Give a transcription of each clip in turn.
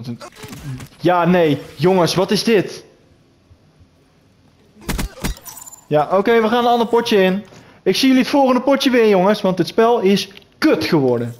Ja, nee. Jongens, wat is dit? Ja, oké, we gaan een ander potje in. Ik zie jullie het volgende potje weer, jongens. Want het spel is kut geworden.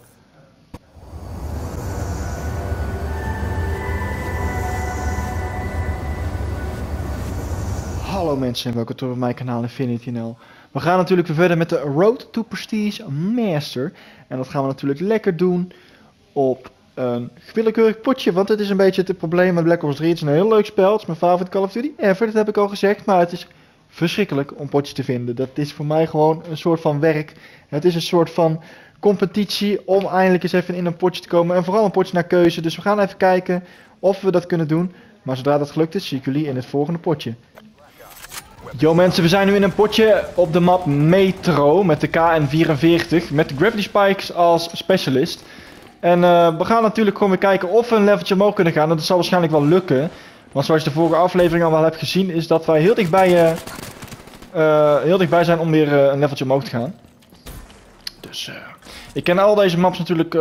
Hallo mensen en welkom terug op mijn kanaal InfinityNL. We gaan natuurlijk weer verder met de Road to Prestige Master. En dat gaan we natuurlijk lekker doen op een willekeurig potje. Want het is een beetje het probleem met Black Ops 3. Het is een heel leuk spel. Het is mijn favoriete Call of Duty ever. Dat heb ik al gezegd. Maar het is verschrikkelijk om potjes te vinden. Dat is voor mij gewoon een soort van werk. Het is een soort van competitie om eindelijk eens even in een potje te komen. En vooral een potje naar keuze. Dus we gaan even kijken of we dat kunnen doen. Maar zodra dat gelukt is, zie ik jullie in het volgende potje. Yo mensen, we zijn nu in een potje op de map Metro met de KN44 met de Gravity Spikes als specialist. En we gaan natuurlijk gewoon weer kijken of we een leveltje omhoog kunnen gaan. En dat zal waarschijnlijk wel lukken. Want zoals je de vorige aflevering al wel hebt gezien, is dat wij heel dichtbij zijn om weer een leveltje omhoog te gaan. Dus ik ken al deze maps natuurlijk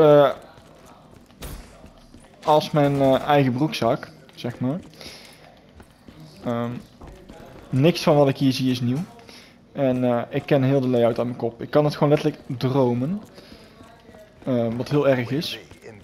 als mijn eigen broekzak, zeg maar. Niks van wat ik hier zie is nieuw. En ik ken heel de layout aan mijn kop. Ik kan het gewoon letterlijk dromen. Wat heel erg is.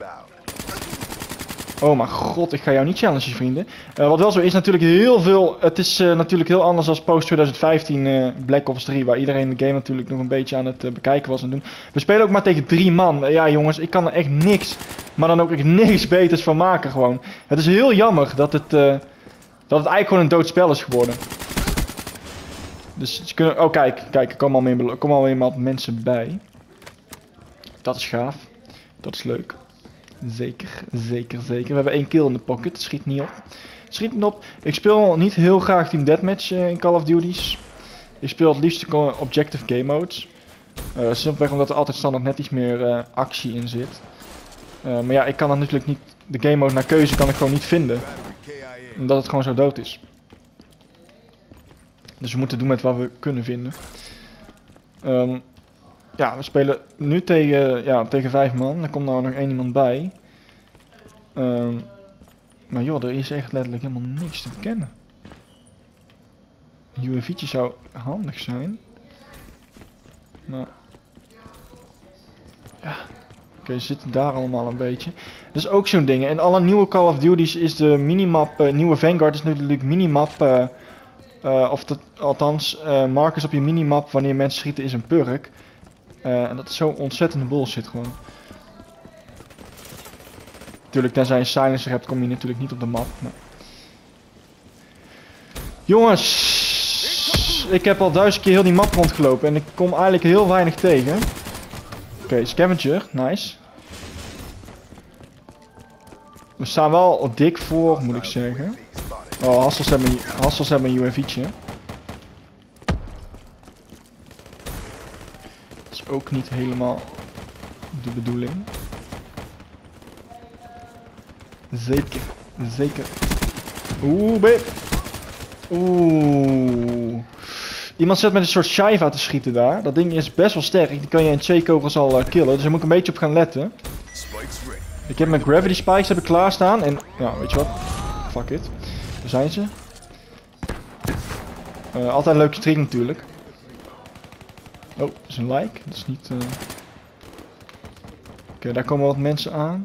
Oh mijn god, ik ga jou niet challengen, vrienden. Wat wel zo is, natuurlijk heel veel. Het is natuurlijk heel anders als post 2015 Black Ops 3. Waar iedereen de game natuurlijk nog een beetje aan het bekijken was en doen. We spelen ook maar tegen 3 man. Ja jongens, ik kan er echt niks. Maar dan ook echt niks beters van maken gewoon. Het is heel jammer dat het eigenlijk gewoon een dood spel is geworden. Dus ze kunnen... Oh kijk, er komen alweer wat mensen bij. Dat is gaaf. Dat is leuk. Zeker. We hebben 1 kill in de pocket. Schiet niet op. Ik speel niet heel graag Team Deathmatch in Call of Duty's. Ik speel het liefst Objective Game Modes. Simpelweg omdat er altijd standaard net iets meer actie in zit. Maar ja, ik kan dan natuurlijk niet... De game mode naar keuze kan ik gewoon niet vinden. Omdat het gewoon zo dood is. Dus we moeten doen met wat we kunnen vinden. Ja, we spelen nu tegen 5 man. Er komt nou nog 1 iemand bij. Maar joh, er is echt letterlijk helemaal niks te verkennen. Een UAV'tje zou handig zijn. Maar... Ja... Oké, ze zitten daar allemaal een beetje. Dat is ook zo'n ding. En alle nieuwe Call of Duty's is de minimap... nieuwe Vanguard is natuurlijk minimap... althans, markers op je minimap wanneer mensen schieten is een perk. En dat is zo ontzettende bullshit gewoon. Natuurlijk, tenzij je een silencer hebt, kom je natuurlijk niet op de map. Maar... Jongens, ik heb al 1000 keer heel die map rondgelopen en ik kom eigenlijk heel weinig tegen. Oké, scavenger, nice. We staan wel dik voor, moet ik zeggen. Oh, Hassels hebben een UAV'tje. Dat is ook niet helemaal de bedoeling. Zeker. Oeh, babe. Oeh. Iemand zit met een soort Shiva te schieten daar. Dat ding is best wel sterk. Die kan je in 2 kogels al killen. Dus daar moet ik een beetje op gaan letten. Ik heb mijn Gravity Spikes klaarstaan. En ja, weet je wat? Fuck it. Daar zijn ze. Altijd een leuke streak natuurlijk. Oh, dat is een like. Dat is niet... Oké, daar komen wat mensen aan.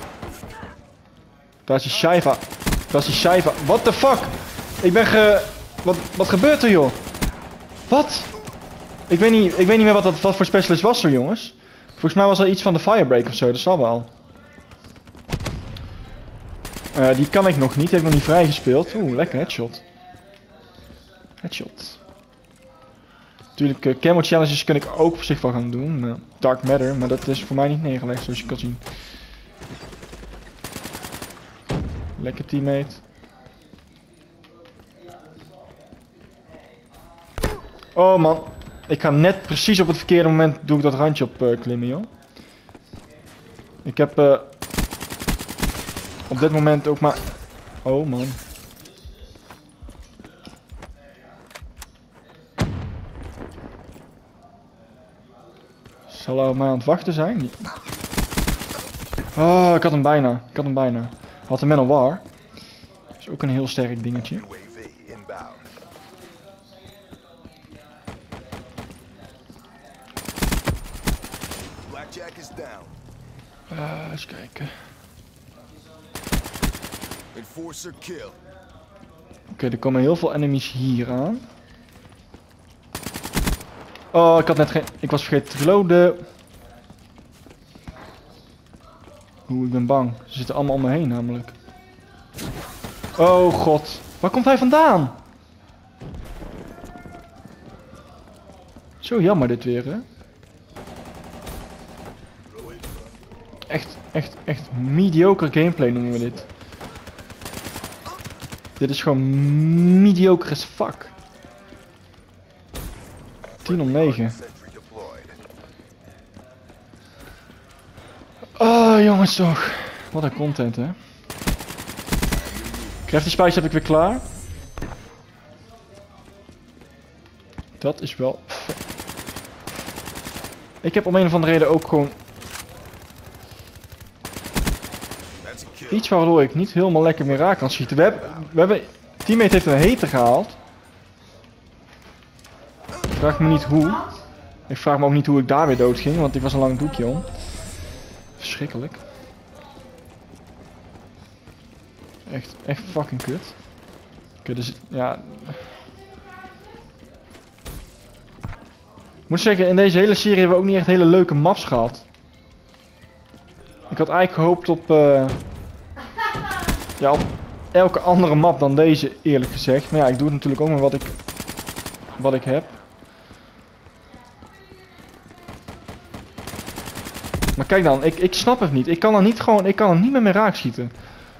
Daar is die Shiva. What the fuck? Ik ben Wat gebeurt er, joh? Wat? Ik weet niet meer wat voor specialist was er, jongens. Volgens mij was dat iets van de Firebreak of zo. Dat zal wel. Die kan ik nog niet. Die heb ik nog niet vrijgespeeld. Oeh, lekker headshot. Natuurlijk, camo challenges kan ik ook op zich wel gaan doen. Dark Matter, maar dat is voor mij niet neergelegd, zoals je kan zien. Lekker teammate. Oh man, ik ga net precies op het verkeerde moment doe ik dat randje op klimmen, joh. Ik heb op dit moment ook maar... Oh man. Zal hij op mij aan het wachten zijn? Oh, ik had hem bijna. Had een Manowar. Dat is ook een heel sterk dingetje. Eens kijken. Oké, er komen heel veel enemies hier aan. Oh, ik had net geen... Ik was vergeten te reloaden. Oeh, ik ben bang. Ze zitten allemaal om me heen namelijk. Oh god. Waar komt hij vandaan? Zo jammer dit weer, hè? Echt mediocre gameplay noemen we dit. Dit is gewoon mediocre as fuck. 10-9. Oh jongens toch. Wat een content hè. Crafty Spice heb ik weer klaar. Dat is wel... Ik heb om een of andere reden ook gewoon... Iets waardoor ik niet helemaal lekker meer raak kan schieten. We hebben... Teammate heeft een heter gehaald. Ik vraag me niet hoe. Ik vraag me ook niet hoe ik daar weer dood ging, want ik was een lang doekje om. Verschrikkelijk. Echt fucking kut. Oké, dus ja... Ik moet zeggen, in deze hele serie hebben we ook niet echt hele leuke maps gehad. Ik had eigenlijk gehoopt op... ja, op elke andere map dan deze, eerlijk gezegd. Maar ja, ik doe het natuurlijk ook met wat ik heb. Maar kijk dan, ik snap het niet. Ik kan er niet met mijn raak schieten.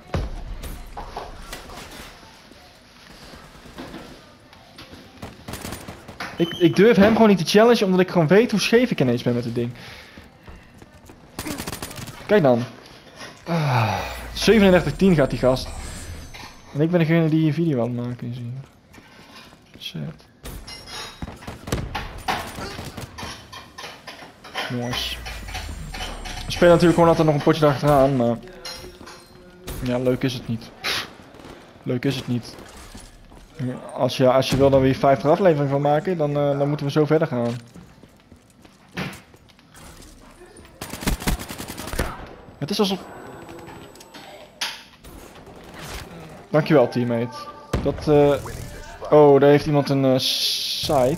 Ik durf hem gewoon niet te challengen, omdat ik gewoon weet hoe scheef ik ineens ben met dit ding. Kijk dan. 37-10 gaat die gast. En ik ben degene die een video aan het maken is hier. Shit. Jongens. We spelen natuurlijk gewoon altijd nog een potje achteraan, maar... Ja, leuk is het niet. Leuk is het niet. Als je wil dat we hier 50 afleveringen van maken, dan moeten we zo verder gaan. Het is alsof... Dankjewel teammate. Oh, daar heeft iemand een site.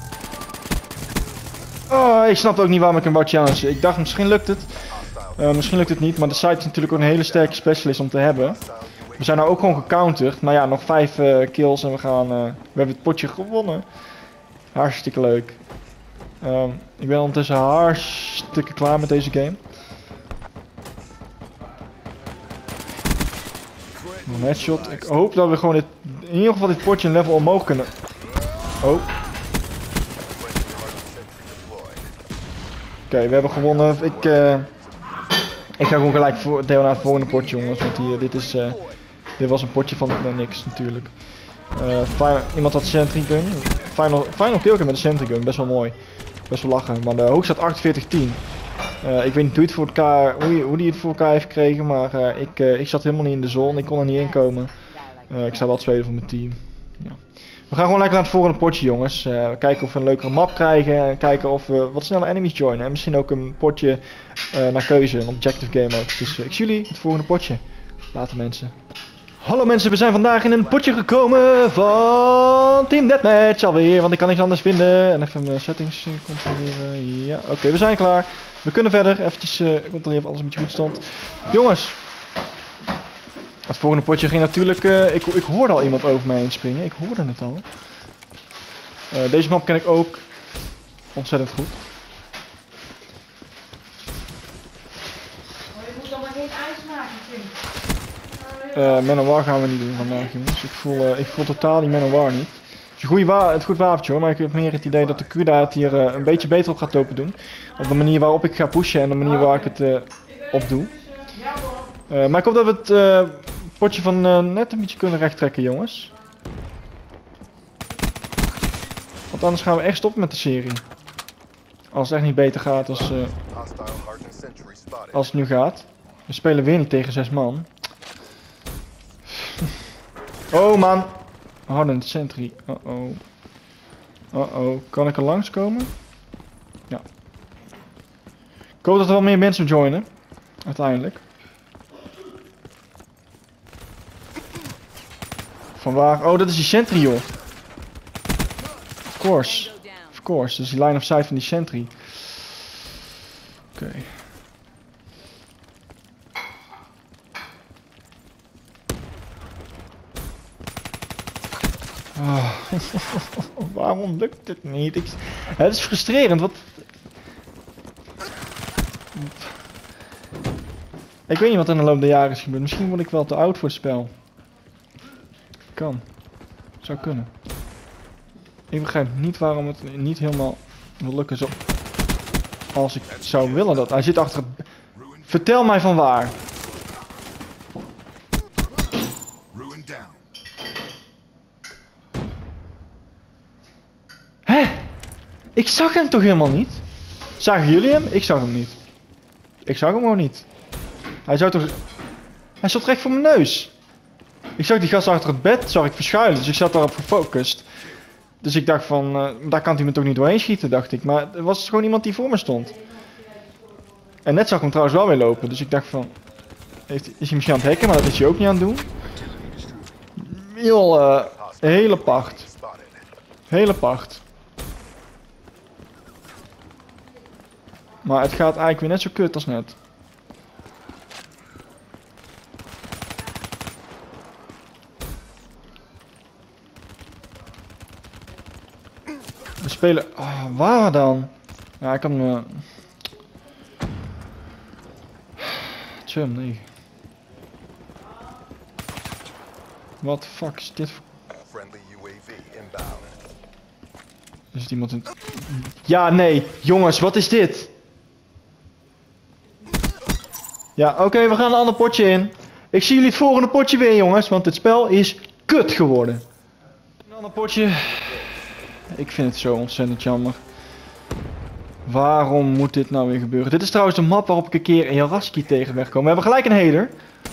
Oh, ik snap ook niet waarom ik hem wou challengen. Ik dacht misschien lukt het. Misschien lukt het niet, maar de site is natuurlijk ook een hele sterke specialist om te hebben. We zijn nou ook gewoon gecounterd. Maar ja, nog 5 kills en we hebben het potje gewonnen. Hartstikke leuk. Ik ben ondertussen hartstikke klaar met deze game. Een headshot. Ik hoop dat we gewoon in ieder geval dit potje een level omhoog kunnen. Oh. Oké, we hebben gewonnen. Ik ga gewoon gelijk deel naar het volgende potje, jongens. Want dit was een potje van niks natuurlijk. Iemand had sentry gun. Final kill met de sentry gun. Best wel mooi. Best wel lachen. Maar de hoogste staat 48-10. Ik weet niet hoe die het voor elkaar heeft gekregen. Maar ik zat helemaal niet in de zone. Ik kon er niet in komen. Ik sta wel tweede van mijn team. Ja. We gaan gewoon lekker naar het volgende potje, jongens. Kijken of we een leukere map krijgen. En kijken of we wat sneller enemies joinen. En misschien ook een potje naar keuze. Een objective game ook. Dus ik zie jullie het volgende potje. Later mensen. Hallo mensen, we zijn vandaag in een potje gekomen van Team Deathmatch alweer. Want ik kan niks anders vinden. En even mijn settings controleren. Ja, oké, we zijn klaar. We kunnen verder. Eventjes controleren of alles een beetje goed stond. Jongens. Het volgende potje ging natuurlijk... ik hoorde al iemand over mij heen springen. Ik hoorde het al. Deze map ken ik ook ontzettend goed. Je moet dan maar geen ijs maken, kind. Manowar gaan we niet doen vandaag, jongens. Ik voel totaal die Manowar niet. Het is een goed wapentje hoor, maar ik heb meer het idee dat de Kuda het hier een beetje beter op gaat lopen doen. Op de manier waarop ik ga pushen en de manier waar ik het op doe. Maar ik hoop dat we het potje van net een beetje kunnen recht trekken, jongens. Want anders gaan we echt stoppen met de serie. Als het echt niet beter gaat als het nu gaat. We spelen weer niet tegen 6 man. Oh man. Hardened sentry. Uh-oh. Uh-oh. Kan ik er langskomen? Ja. Ik hoop dat er wel meer mensen joinen. Uiteindelijk. Vanwaar? Oh, dat is die sentry, joh. Of course. Of course. Dus die line of sight van die sentry. Oké. Oh. Waarom lukt het niet? Het is frustrerend. Wat... Ik weet niet wat er in de loop der jaren is gebeurd. Misschien word ik wel te oud voor het spel. Kan. Zou kunnen. Ik begrijp niet waarom het niet helemaal wil lukken zo... Als ik zou willen dat. Hij zit achter het... Vertel mij van waar. Hè? Ik zag hem toch helemaal niet? Zagen jullie hem? Ik zag hem niet. Ik zag hem gewoon niet. Hij zou toch... Hij stond recht voor mijn neus. Ik zag die gast achter het bed, zag ik verschuilen, dus ik zat daarop gefocust. Dus ik dacht van, daar kan hij me toch niet doorheen schieten, dacht ik. Maar er was gewoon iemand die voor me stond. En net zag ik hem trouwens wel weer lopen, dus ik dacht van... Is hij misschien aan het hacken, maar dat is hij ook niet aan het doen. Heel, hele pacht. Hele pacht. Maar het gaat eigenlijk weer net zo kut als net. We spelen... Oh, waar dan? Ja, ik kan... Chum, nee. Wat de fuck is dit voor... Is het iemand in... Ja, nee. Jongens, wat is dit? Ja, oké, we gaan een ander potje in. Ik zie jullie het volgende potje weer, jongens. Want het spel is kut geworden. Een ander potje. Ik vind het zo ontzettend jammer. Waarom moet dit nou weer gebeuren? Dit is trouwens de map waarop ik een keer een Jaraski tegen ben gekomen. We hebben gelijk een header.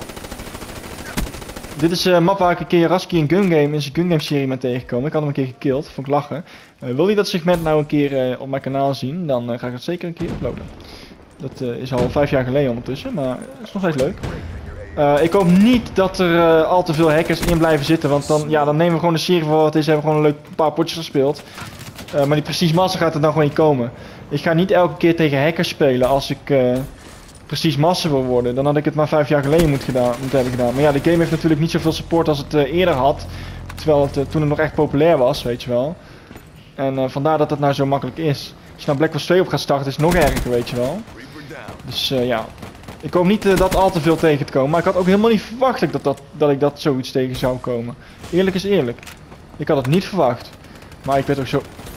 Dit is de map waar ik een keer Jaraski in Gun Game in zijn Gun Game serie ben tegengekomen. Ik had hem een keer gekillt, vond ik lachen. Wil je dat segment nou een keer op mijn kanaal zien, dan ga ik het zeker een keer uploaden. Dat is al 5 jaar geleden ondertussen, maar het is nog steeds leuk. Ik hoop niet dat er al te veel hackers in blijven zitten, want dan, ja, dan nemen we gewoon de serie voor wat het is. Hebben we gewoon een leuk paar potjes gespeeld. Maar die Prestige Master gaat er dan gewoon niet komen. Ik ga niet elke keer tegen hackers spelen als ik Prestige Master wil worden. Dan had ik het maar 5 jaar geleden moeten hebben gedaan. Maar ja, de game heeft natuurlijk niet zoveel support als het eerder had. Terwijl het toen het nog echt populair was, weet je wel. En vandaar dat het nou zo makkelijk is. Als je nou Black Ops 2 op gaat starten is het nog erger, weet je wel. Dus ja, ik hoop niet dat al te veel tegen te komen. Maar ik had ook helemaal niet verwacht dat ik dat zoiets tegen zou komen. Eerlijk is eerlijk. Ik had het niet verwacht. Maar ik werd ook zo...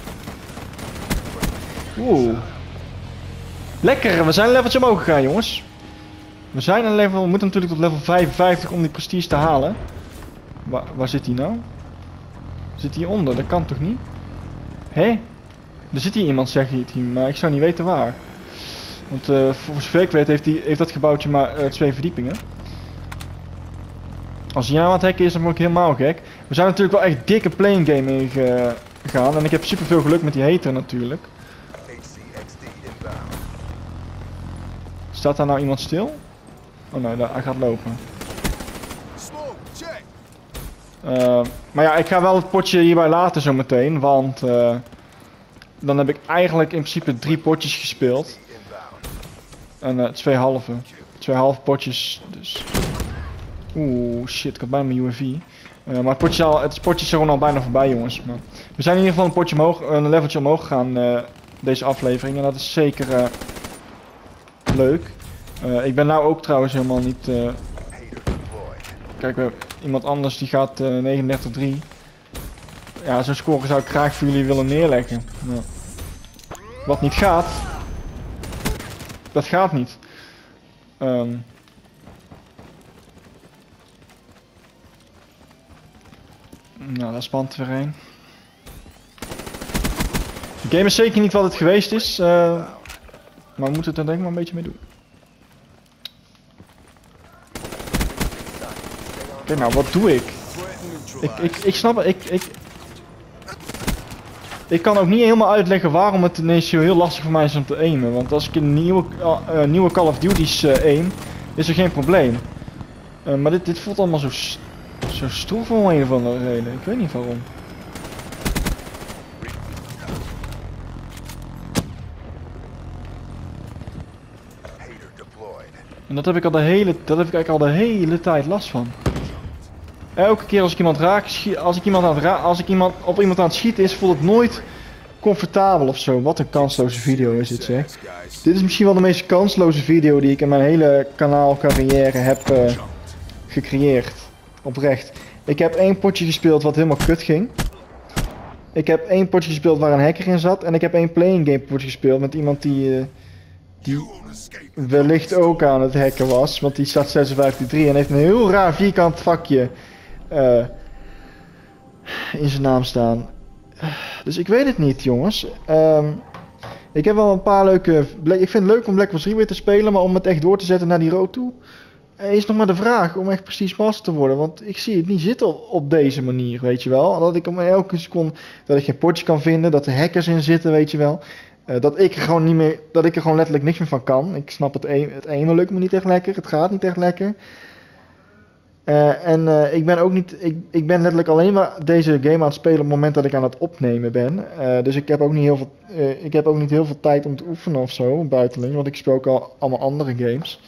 Oeh. Lekker, we zijn een leveltje omhoog gegaan, jongens. We zijn een level, we moeten natuurlijk tot level 55 om die prestige te halen. Waar zit hij nou? Zit hij hieronder? Dat kan toch niet? Hé? Er zit hier iemand, zegt hij, maar ik zou niet weten waar. Want voor zover ik weet heeft dat gebouwtje maar 2 verdiepingen. Als hij nou aan het hacken is, dan word ik helemaal gek. We zijn natuurlijk wel echt dikke playing game ingegaan. En ik heb super veel geluk met die hater natuurlijk. Staat daar nou iemand stil? Oh nee, hij gaat lopen. Maar ja, ik ga wel het potje hierbij laten zometeen, want dan heb ik eigenlijk in principe 3 potjes gespeeld. En 2 halve. 2 halve potjes, dus... Oeh, shit, ik had bijna mijn UAV. Maar het potje is er gewoon al bijna voorbij, jongens. Maar we zijn in ieder geval een leveltje omhoog gegaan deze aflevering. En dat is zeker leuk. Ik ben nou ook trouwens helemaal niet... Kijk, we hebben iemand anders die gaat 39-3. Ja, zo'n score zou ik graag voor jullie willen neerleggen. Ja. Wat niet gaat... Dat gaat niet. Nou, daar spant weer een. De game is zeker niet wat het geweest is. Maar we moeten het er denk ik maar een beetje mee doen. Oké, nou wat doe ik? Ik snap het. Ik kan ook niet helemaal uitleggen waarom het ineens zo heel lastig voor mij is om te aimen. Want als ik een nieuwe Call of Duty's aim, is er geen probleem. Maar dit voelt allemaal zo stroef om een of andere reden. Ik weet niet waarom. En dat heb ik eigenlijk al de hele tijd last van. Elke keer als ik iemand raak, als ik op iemand aan het schieten is, voelt het nooit comfortabel of zo. Wat een kansloze video is dit, zeg. Dit is misschien wel de meest kansloze video die ik in mijn hele kanaalcarrière heb gecreëerd. Oprecht. Ik heb 1 potje gespeeld wat helemaal kut ging. Ik heb 1 potje gespeeld waar een hacker in zat. En ik heb 1 playing game potje gespeeld met iemand die wellicht ook aan het hacken was. Want die staat 56-3 en heeft een heel raar vierkant vakje in zijn naam staan. Dus ik weet het niet, jongens. Ik heb wel een paar leuke... Ik vind het leuk om Black Ops 3 weer te spelen, maar om het echt door te zetten naar die road toe, is nog maar de vraag om echt precies master te worden. Want ik zie het niet zitten op deze manier, weet je wel. Dat ik om elke seconde dat ik geen potje kan vinden, dat er hackers in zitten, weet je wel. Dat ik er gewoon letterlijk niks meer van kan. Ik snap het ene lukt me niet echt lekker, het gaat niet echt lekker. Ik ben ook niet, ik ben letterlijk alleen maar deze game aan het spelen op het moment dat ik aan het opnemen ben. Dus ik heb ook niet heel veel tijd om te oefenen of zo, buitenling, want ik speel ook al allemaal andere games.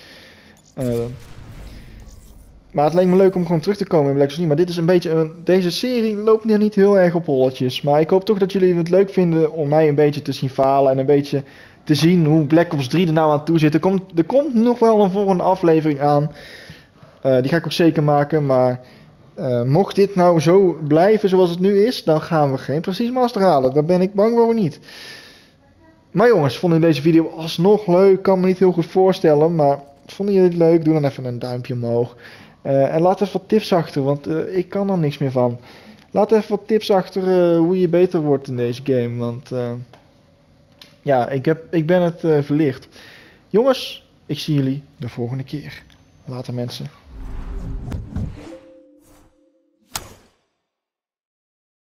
Maar het leek me leuk om gewoon terug te komen in Black Ops 3. Maar dit is een beetje, deze serie loopt niet heel erg op holletjes. Maar ik hoop toch dat jullie het leuk vinden om mij een beetje te zien falen en een beetje te zien hoe Black Ops 3 er nou aan toe zit. Er komt nog wel een volgende aflevering aan. Die ga ik ook zeker maken, maar mocht dit nou zo blijven zoals het nu is, dan gaan we geen precies master halen. Daar ben ik bang voor niet. Maar jongens, vonden jullie deze video alsnog leuk? Kan me niet heel goed voorstellen, maar vonden jullie het leuk? Doe dan even een duimpje omhoog. En laat even wat tips achter, want ik kan er niks meer van. Laat even wat tips achter hoe je beter wordt in deze game, want ja, ik ben het verlicht. Jongens, ik zie jullie de volgende keer. Later mensen.